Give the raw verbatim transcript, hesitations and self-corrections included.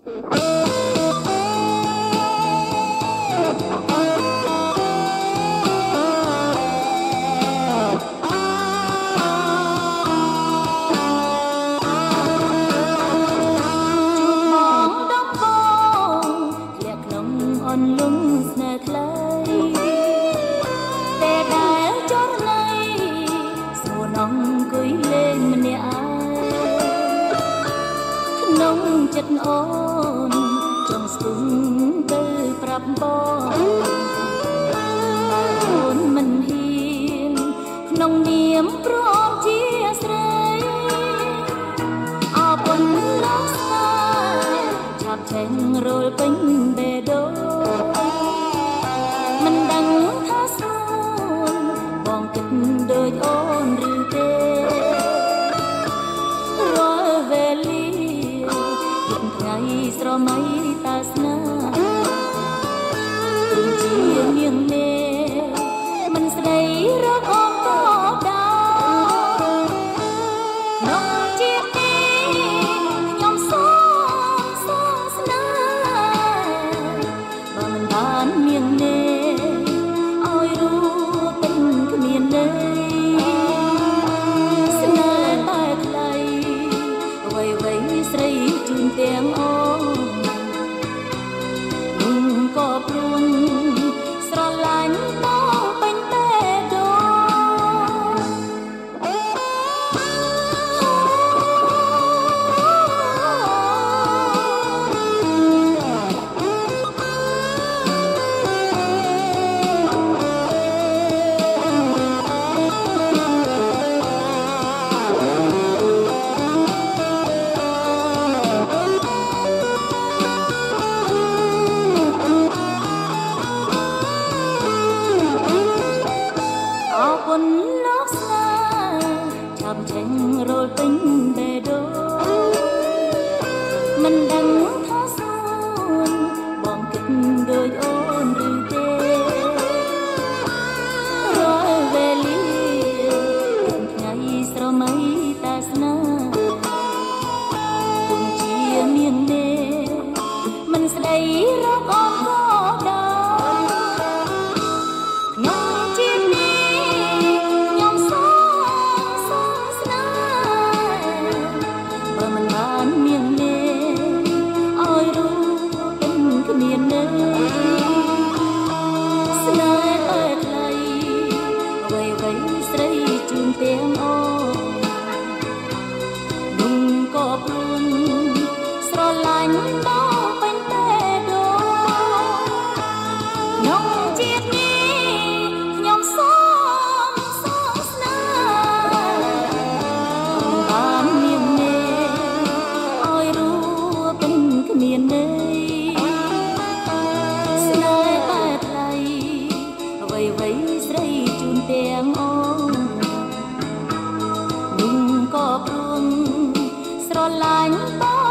ចិត្តអូនចង់ស្ទុំទៅប្រាប់បងអូនមិនហ៊ានក្នុងនាមព្រមជាស្រីអរគុណលោកស្រីឆាប់ចេញរលពេញបេះដូងមិនដឹងថាស្រួលបងគិតដូចអូនឬទេរាល់វេលាស្រមៃតាស្នេហ៍ទោះជានាងមេមិនស្ដីរកអូនក៏ដោយក្នុងជាតិនេះខ្ញុំសូមសូមស្នេហ៍បើមិនបាននាងមេឲ្យรู้เป็นគ្មានន័យស្នេហ៍តែខ្លីអ្វីអ្វីស្រីជូនទាំងអូនគុណលោកស្នេហ៍ឆាប់ចេញរលពេញបេះដូងមិនដឹងថាស្រួលបងគិតដូចអូនឬទេរាល់វេលាថ្ងៃស្រមៃតែស្នេហ៍ទោះជានាងទេមិនស្ដីរកអូនក៏ទាំងអូនนุ่งក៏ព្រួនស្រឡាញ់បងពេញបេះដូងក្នុងជាតិនេះខ្ញុំសូមសូមស្នេហ៍បាននាងមេឲ្យรู้เป็นគ្មានន័យស្នេហ៍តែថ្លៃអ្វីអ្វីស្រីជូនទាំងអូនក៏ព្រួងស្រឡាញ់បង